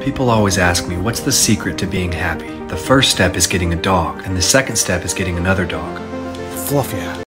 People always ask me, what's the secret to being happy? The first step is getting a dog, and the second step is getting another dog. Fluffy.